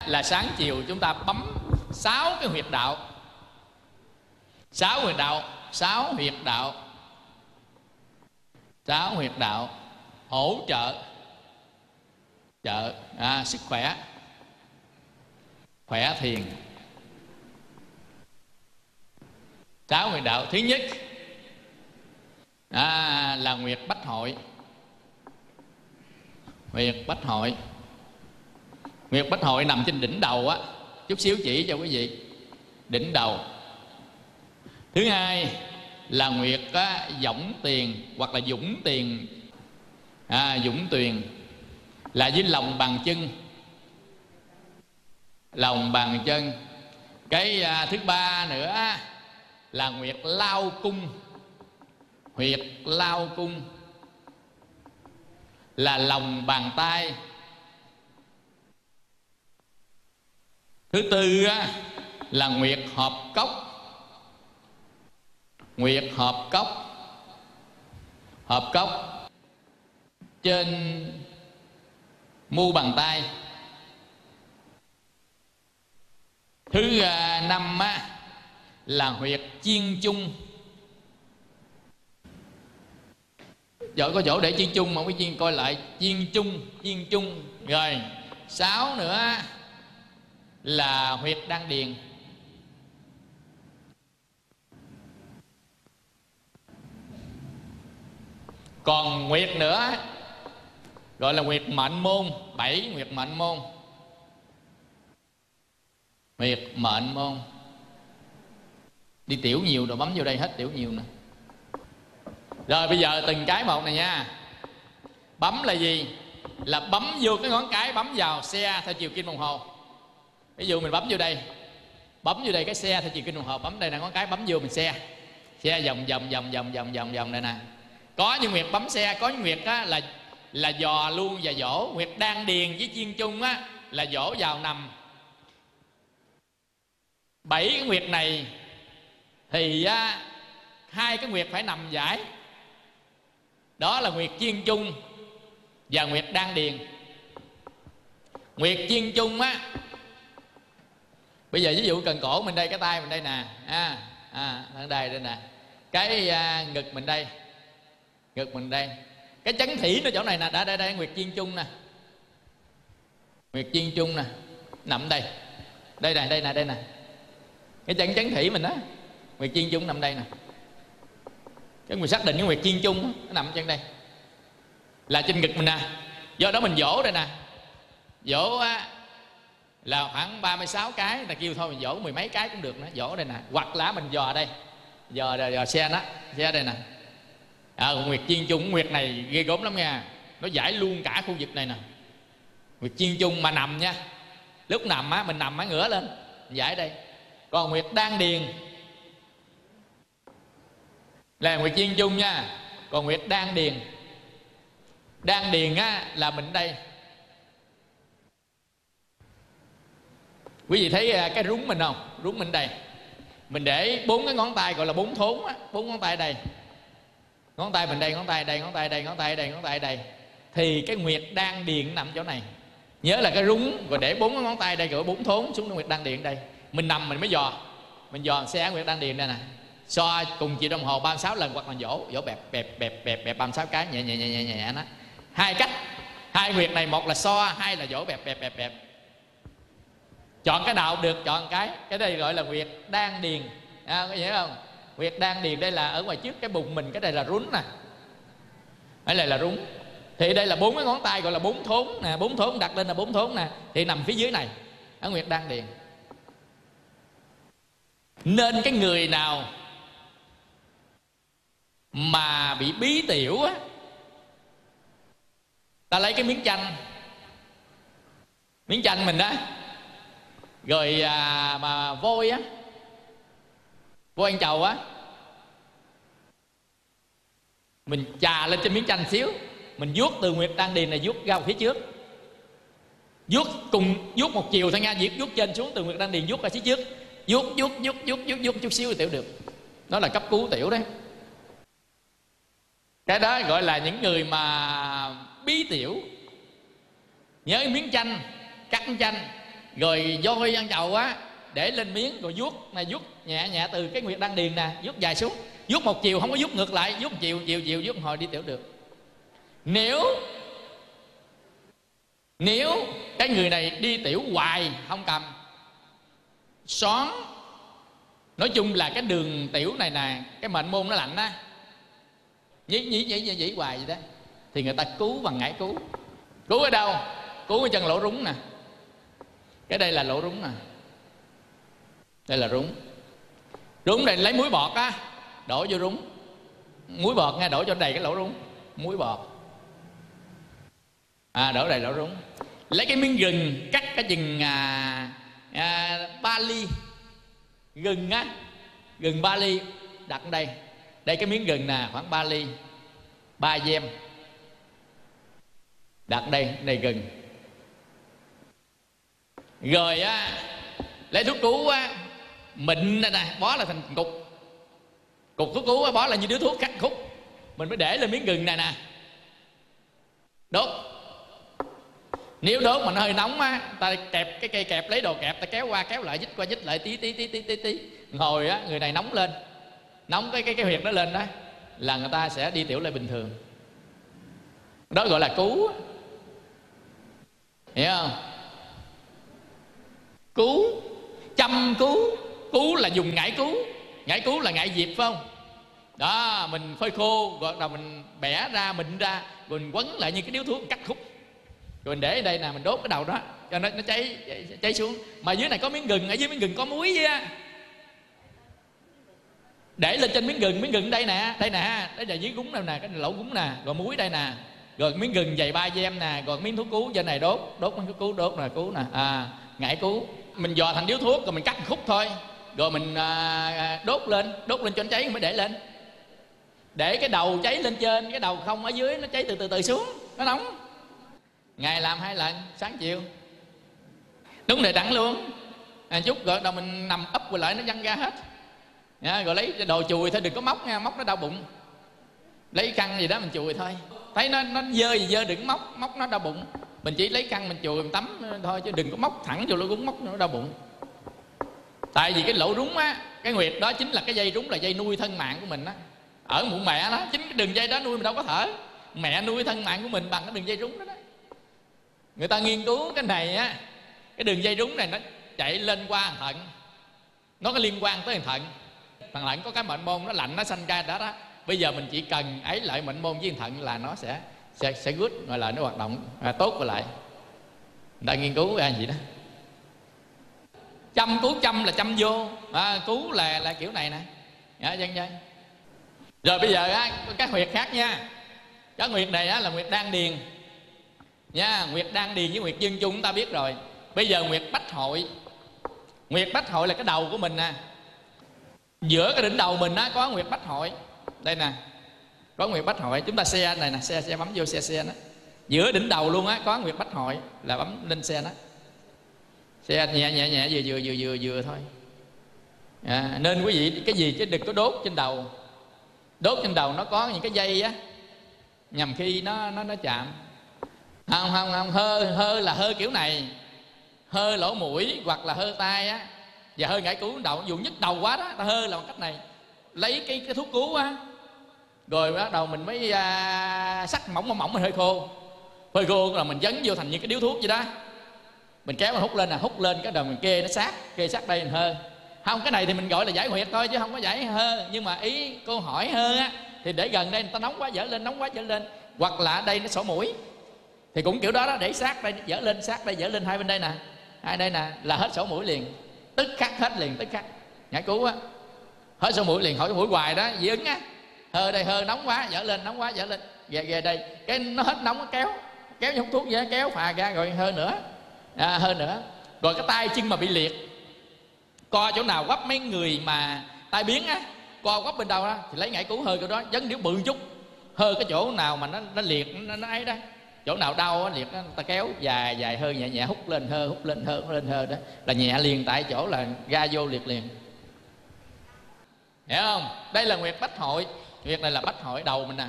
là sáng chiều chúng ta bấm 6 cái huyệt đạo. 6 huyệt đạo, 6 huyệt đạo, 6 huyệt đạo hỗ trợ sức khỏe, khỏe thiền. 6 huyệt đạo. Thứ nhất là huyệt bách hội. Huyệt bách hội. Huyệt bách hội nằm trên đỉnh đầu á, chút xíu chỉ cho quý vị. Đỉnh đầu. Thứ hai là huyệt võng tiền hoặc là dũng tiền. Dũng tuyền là dưới lòng bàn chân. Lòng bàn chân. Cái thứ ba nữa là huyệt lao cung. Huyệt lao cung là lòng bàn tay. Thứ tư là huyệt hợp cốc. Huyệt hợp cốc. Hợp cốc trên mu bàn tay. Thứ năm là huyệt chiên chung. Có chỗ để chiên chung mà quý chiên coi lại. Chiên chung. Rồi 6 nữa là huyệt đan điền. Còn huyệt nữa gọi là huyệt mệnh môn. 7 huyệt mệnh môn. Huyệt mệnh môn. Đi tiểu nhiều rồi bấm vô đây hết tiểu nhiều nè. Rồi bây giờ từng cái một này nha. Bấm là gì? Là bấm vô cái ngón cái, bấm vào xe theo chiều kim đồng hồ. Ví dụ mình bấm vô đây, bấm vô đây cái xe theo chiều kim đồng hồ, bấm đây là ngón cái bấm vô mình xe vòng đây nè. Có những huyệt bấm xe, có những huyệt là dò luôn và dỗ. Huyệt đan điền với chiên chung là dỗ vào nằm. 7 cái huyệt này thì 2 cái huyệt phải nằm giải. Đó là huyệt chiên chung và huyệt đan điền. Huyệt chiên chung bây giờ ví dụ cần cổ mình đây, cái tay mình đây nè, đây nè, cái ngực mình đây, ngực mình đây, cái chấn thỉ nó chỗ này nè, đây huyệt chiên chung nè, huyệt chiên chung nè, nằm đây, đây nè, cái chấn thỉ mình đó, huyệt chiên chung nằm đây nè. Chứ mình xác định cái huyệt chiên chung nó nằm trên đây, là trên ngực mình nè. Do đó mình vỗ đây nè, vỗ là khoảng 36 cái, ta kêu thôi mình vỗ 10 mấy cái cũng được nữa, vỗ đây nè. Hoặc là mình dò đây, dò xe đó, xe đây nè. Huyệt chiên chung, huyệt này ghê gớm lắm nha, nó giải luôn cả khu vực này nè. Huyệt chiên chung mà nằm nha, lúc nằm mình nằm ngửa lên giải đây. Còn huyệt đan điền là huyệt chiên chung nha. Còn huyệt đan điền, đan điền là mình đây. Quý vị thấy cái rúng mình không? Rúng mình đây. Mình để 4 cái ngón tay gọi là 4 thốn á, 4 ngón tay đây. Ngón tay mình đây, ngón tay đây, ngón tay đây, ngón tay đây, ngón tay đây. Thì cái huyệt đan điền nằm chỗ này. Nhớ là cái rúng rồi để 4 cái ngón tay đây gọi 4 thốn xuống huyệt đan điền đây. Mình nằm mình mới dò. Mình dò xe huyệt đan điền đây nè. So cùng chiều đồng hồ 36 lần hoặc là vỗ bẹp 36 cái nhẹ nó. 2 cách. 2 huyệt này, một là so, 2 là vỗ bẹp. Chọn cái nào được chọn cái đây gọi là huyệt đan điền. Có hiểu không? Huyệt đan điền đây là ở ngoài trước cái bụng mình, cái đây là rúng nè. Cái này là rúng. Thì đây là 4 cái ngón tay gọi là 4 thốn nè, 4 thốn đặt lên là 4 thốn nè, thì nằm phía dưới này, ở huyệt đan điền. Nên cái người nào mà bị bí tiểu á, ta lấy cái miếng chanh mình đó, rồi mà vôi á, vôi ăn trầu á, mình chà lên trên miếng chanh xíu, mình vuốt từ huyệt đan điền này vuốt ra phía trước, vuốt một chiều thôi nha, vuốt trên xuống từ huyệt đan điền vuốt ra phía trước, vuốt chút xíu thì tiểu được. Đó là cấp cứu tiểu đấy. Cái đó gọi là những người mà bí tiểu. Nhớ miếng chanh, cắt chanh Rồi voi ăn chầu á, để lên miếng rồi vuốt này, vuốt nhẹ nhẹ từ cái nguyệt đan điền nè, vuốt dài xuống, vuốt một chiều, không có vuốt ngược lại, vuốt một chiều, vuốt một hồi đi tiểu được. Nếu cái người này đi tiểu hoài không cầm, xoắn, nói chung là cái đường tiểu này nè, cái mệnh môn nó lạnh á, nhỉ hoài vậy đó, thì người ta cứu bằng ngải cứu. Cứu ở đâu? Cứu ở chân lỗ rúng nè. Cái đây là lỗ rúng nè, đây là rúng. Rúng này lấy muối bọt á, đổ vô rúng. Muối bọt nghe, đổ cho đầy cái lỗ rúng, muối bọt. Đổ đầy lỗ rúng. Lấy cái miếng gừng cắt cái chừng 3 ly gừng á, gừng 3 ly đặt ở đây. Đây cái miếng gừng nè, khoảng 3 ly, 3 gem đặt đây, đây gừng. Rồi á, lấy thuốc cứu á, mịn này nè, bó là thành cục thuốc cứu á, bó là như điếu thuốc cắt khúc, mình mới để lên miếng gừng này nè, đốt. Nếu đốt mà nó hơi nóng á, ta kẹp cái cây kẹp, lấy đồ kẹp, ta kéo qua kéo lại, dít qua dít lại, tí. Ngồi á, người này nóng lên, nóng cái huyệt đó lên đó, là người ta sẽ đi tiểu lại bình thường. Đó gọi là cứu, hiểu không? Cứu, chăm cứu. Cứu là dùng ngải cứu. Ngải cứu là ngải diệp, phải không? Đó, mình phơi khô, rồi đầu mình bẻ ra, mịn ra, rồi mình quấn lại như cái điếu thuốc, cắt khúc, rồi mình để ở đây nè, mình đốt cái đầu đó cho nó cháy xuống. Mà dưới này có miếng gừng, ở dưới miếng gừng có muối với á, để lên trên miếng gừng đây nè, đây là dưới gúng này nè, cái lỗ gúng nè, rồi muối đây nè, rồi miếng gừng dày 3 gem nè, rồi miếng thuốc cứu trên này, đốt miếng thuốc cứu, đốt nè, cứu nè, ngải cứu. Mình dò thành điếu thuốc rồi mình cắt khúc thôi, rồi mình đốt lên cho nó cháy mới để lên. Để cái đầu cháy lên trên, cái đầu không ở dưới, nó cháy từ từ xuống, nó nóng. Ngày làm 2 lần, sáng chiều, đúng đề đẳng luôn. Chút rồi đầu mình nằm ấp rồi lại nó văng ra hết. Rồi lấy đồ chùi thôi, đừng có móc nha, móc nó đau bụng. Lấy khăn gì đó mình chùi thôi. Thấy nó dơ gì dơ, đừng móc nó đau bụng. Mình chỉ lấy khăn mình chùi, mình tắm thôi, chứ đừng có móc thẳng vô lỗ rúng, móc nó đau bụng. Tại vì cái lỗ rúng á, cái nguyệt đó chính là cái dây rúng, là dây nuôi thân mạng của mình á. Ở bụng mẹ đó, chính cái đường dây đó nuôi mình đâu có thở. Mẹ nuôi thân mạng của mình bằng cái đường dây rúng đó đó. Người ta nghiên cứu cái này á, cái đường dây rúng này nó chạy lên qua thận, nó có liên quan tới thận. Thằng thận có cái mệnh môn nó lạnh, nó sanh ra đó. Bây giờ mình chỉ cần ấy lại mệnh môn với thận là nó sẽ good, gọi là nó hoạt động tốt trở lại. Người ta nghiên cứu ra gì đó. Chăm cứu, chăm là chăm vô, cứu là kiểu này nè, dân. Rồi bây giờ á, các huyệt khác nha. Cái huyệt này á là huyệt đan điền nha. Huyệt đan điền với huyệt dương chung chúng ta biết rồi. Bây giờ huyệt bách hội. Huyệt bách hội là cái đầu của mình nè. Giữa cái đỉnh đầu mình á có huyệt bách hội. Đây nè, có huyệt bách hội. Chúng ta xe này nè, xe bấm vô xe đó. Giữa đỉnh đầu luôn á có huyệt bách hội, là bấm lên xe đó. Xe nhẹ vừa thôi. Nên quý vị cái gì chứ đừng có đốt trên đầu. Đốt trên đầu nó có những cái dây á, nhằm khi nó chạm. Không, hơ là hơ kiểu này, hơ lỗ mũi hoặc là hơ tai á, và hơ ngải cứu đầu. Ví dụ nhức đầu quá đó, ta hơ là bằng cách này, lấy cái thuốc cứu á, rồi bắt đầu mình mới sắc mỏng mình hơi khô là mình dấn vô thành như cái điếu thuốc vậy đó. Mình kéo mình hút lên hút lên cái đầu mình kê nó sát đây mình hơ. Không, cái này thì mình gọi là giải huyệt thôi chứ không có giải hơ. Nhưng mà ý cô hỏi hơ á, thì để gần đây người ta nóng quá dở lên, nóng quá dở lên. Hoặc là ở đây nó sổ mũi thì cũng kiểu đó, để sát đây dở lên, sát đây dở lên, hai bên đây nè, hai đây nè, là hết sổ mũi liền, tức khắc hết liền, tức khắc. Ngải cứu á, hết sổ mũi liền, hỏi sổ mũi hoài đó, dị ứng á. Hơ đây, hơ nóng quá dở lên, nóng quá dở lên, về đây cái nó hết nóng, nó kéo như hút thuốc vậy, kéo phà ra rồi hơ nữa, hơ nữa. Rồi cái tay chân mà bị liệt, co chỗ nào quắp, mấy người mà tai biến á, co quắp bên đâu đó thì lấy ngải cứu hơ chỗ đó, dấn điếu bự chút, hơ cái chỗ nào mà nó liệt, nó ấy đó, chỗ nào đau á, liệt đó, ta kéo dài hơ nhẹ hút lên hơ, hút lên hơ đó, là nhẹ liền tại chỗ, là ra vô liệt liền. Hiểu không? Đây là huyệt bách hội. Huyệt này là bách hội đầu mình nè.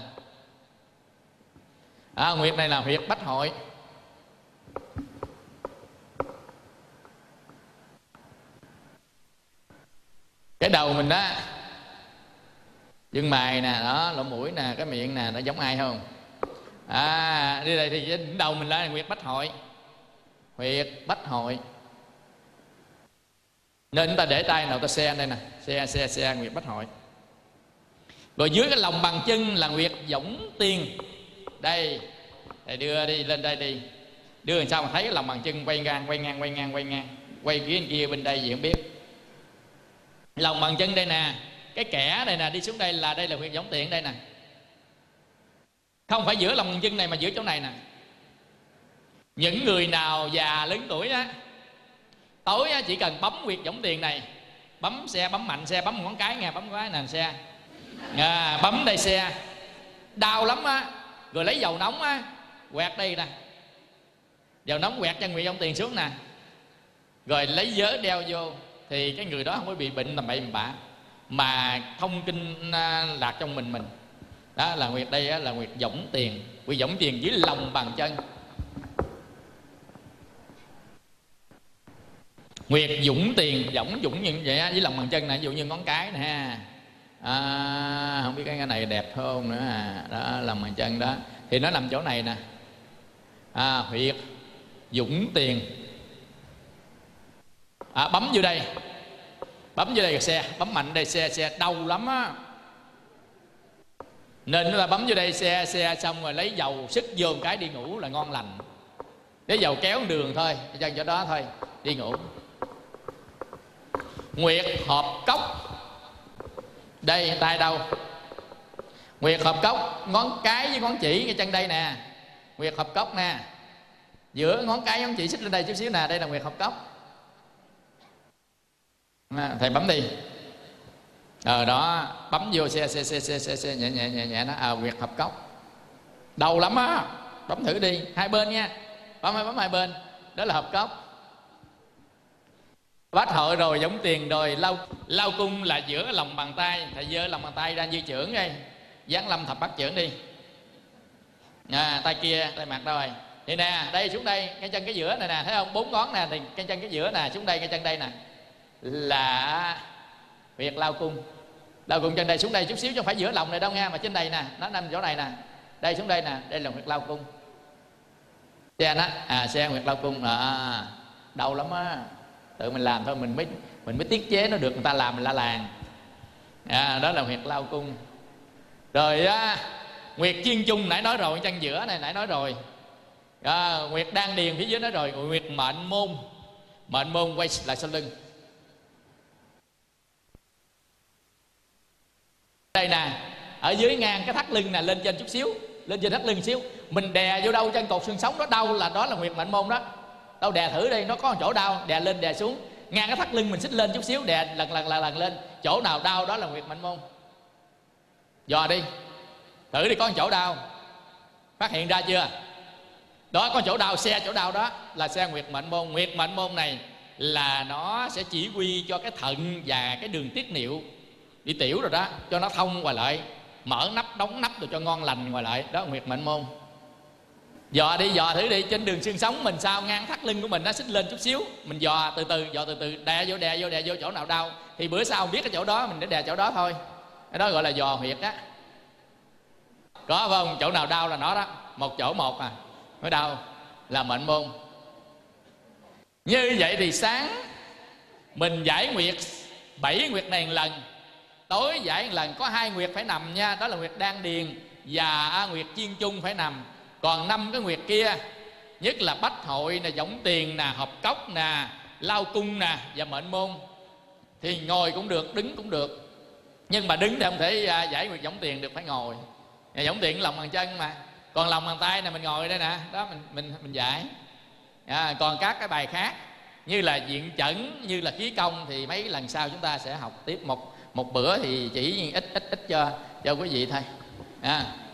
Huyệt này là huyệt bách hội. Cái đầu mình đó, chân mày nè, đó, lỗ mũi nè, cái miệng nè, nó giống ai không? Đi đây thì đỉnh đầu mình là huyệt bách hội. Huyệt bách hội. Nên chúng ta để tay nào ta xe đây nè, xe huyệt bách hội. Rồi dưới cái lòng bàn chân là huyệt võng tiền. Đây, thầy đưa đi, lên đây đi. Đưa làm sao mà thấy cái lòng bàn chân quay ngang, quay phía bên kia bên đây gì không biết. Lòng bàn chân đây nè, cái kẻ này nè, đi xuống đây là huyệt võng tiền đây nè. Không phải giữa lòng bàn chân này mà giữa chỗ này nè. Những người nào già lớn tuổi á, tối á, chỉ cần bấm huyệt võng tiền này, bấm xe, bấm mạnh xe, bấm ngón cái nghe, bấm cái nè xe, bấm đây xe, đau lắm á. Rồi lấy dầu nóng á, quẹt đây nè, dầu nóng quẹt chân huyệt võng tiền xuống nè, rồi lấy vớ đeo vô, thì cái người đó không có bị bệnh tầm bậy tầm bạ, mà thông kinh lạc trong mình. Đó là huyệt đây á, là huyệt võng tiền. Huyệt võng tiền dưới lòng bàn chân. Huyệt dũng tiền, dũng như vậy á, với lòng bàn chân này, ví dụ như ngón cái nè ha. Không biết cái này đẹp không nữa đó, lòng bàn chân đó thì nó nằm chỗ này nè. Huyệt dũng tiền. Bấm vô đây, xe, bấm mạnh đây, xe đau lắm á. Nên chúng ta bấm vô đây xe xong rồi lấy dầu sức vô một cái đi ngủ là ngon lành. Lấy dầu kéo đường thôi, chân chỗ đó thôi, đi ngủ. Huyệt hợp cốc. Đây, tay đâu? Huyệt hợp cốc, ngón cái với ngón chỉ cái chân đây nè. Huyệt hợp cốc nè. Giữa ngón cái ngón chỉ xích lên đây chút xíu nè, đây là huyệt hợp cốc. Thầy bấm đi. Đó, bấm vô xe nhẹ nó, huyệt hợp cốc. Đau lắm á, bấm thử đi, hai bên nha. Bấm hai bên, đó là hợp cốc. Bách hội rồi, võng tiền rồi, lao cung là giữa lòng bàn tay. Thầy giơ lòng bàn tay ra như chưởng đây, Giáng lâm thập bát chưởng đi. Tay kia, tay mặt đâu rồi? Thì nè, đây xuống đây, cái chân cái giữa này nè, thấy không? 4 ngón nè, thì cái chân cái giữa nè, xuống đây cái chân đây nè, là huyệt lao cung. Lao cung chân đây, xuống đây chút xíu chứ không phải giữa lòng này đâu nha, mà trên đây nè, nó nằm chỗ này nè. Đây xuống đây nè, đây là huyệt lao cung. Xe nó, xe huyệt lao cung. Đau lắm á. Tự mình làm thôi, mình mới tiết chế nó được, người ta làm mình la làng. Đó là huyệt lao cung. Rồi huyệt chiên chung nãy nói rồi, chân giữa này nãy nói rồi. Huyệt đan điền phía dưới nói rồi. Huyệt mệnh môn quay lại sau lưng. Đây nè, ở dưới ngang cái thắt lưng nè, lên trên chút xíu, lên trên thắt lưng xíu, mình đè vô đâu chân cột xương sống đó đau là đó là huyệt mệnh môn đó. Đâu đè thử đi, nó có một chỗ đau, đè lên đè xuống, ngang cái thắt lưng mình xích lên chút xíu, đè lần lên, chỗ nào đau đó là huyệt mệnh môn. Dò đi, thử đi, có một chỗ đau, phát hiện ra chưa? Đó, có chỗ đau, xe chỗ đau đó là xe huyệt mệnh môn. Huyệt mệnh môn này là nó sẽ chỉ huy cho cái thận và cái đường tiết niệu đi tiểu rồi đó, cho nó thông ngoài lại, mở nắp đóng nắp rồi cho ngon lành ngoài lại, đó là huyệt mệnh môn. Dò đi, dò thử đi, trên đường xương sống mình sao ngang thắt lưng của mình nó xích lên chút xíu, mình dò từ từ, đè vô chỗ nào đau thì bữa sau biết cái chỗ đó mình để đè chỗ đó thôi. Cái đó gọi là dò huyệt á. Có không? Chỗ nào đau là nó đó, một chỗ một mới đau là mệnh môn. Như vậy thì sáng mình giải nguyệt 7 nguyệt này một lần, tối giải một lần, có 2 nguyệt phải nằm nha, đó là nguyệt đan điền và nguyệt chiên chung phải nằm. Còn 5 cái nguyệt kia, nhất là bách hội nè, võng tiền nè, hợp cốc nè, lao cung nè và mệnh môn, thì ngồi cũng được, đứng cũng được. Nhưng mà đứng thì không thể giải nguyệt võng tiền được, phải ngồi. Võng tiền lòng bàn chân mà. Còn lòng bàn tay này mình ngồi đây nè, đó mình giải. Còn các cái bài khác như là diện chẩn, như là khí công thì mấy lần sau chúng ta sẽ học tiếp. Một bữa thì chỉ ít cho quý vị thôi.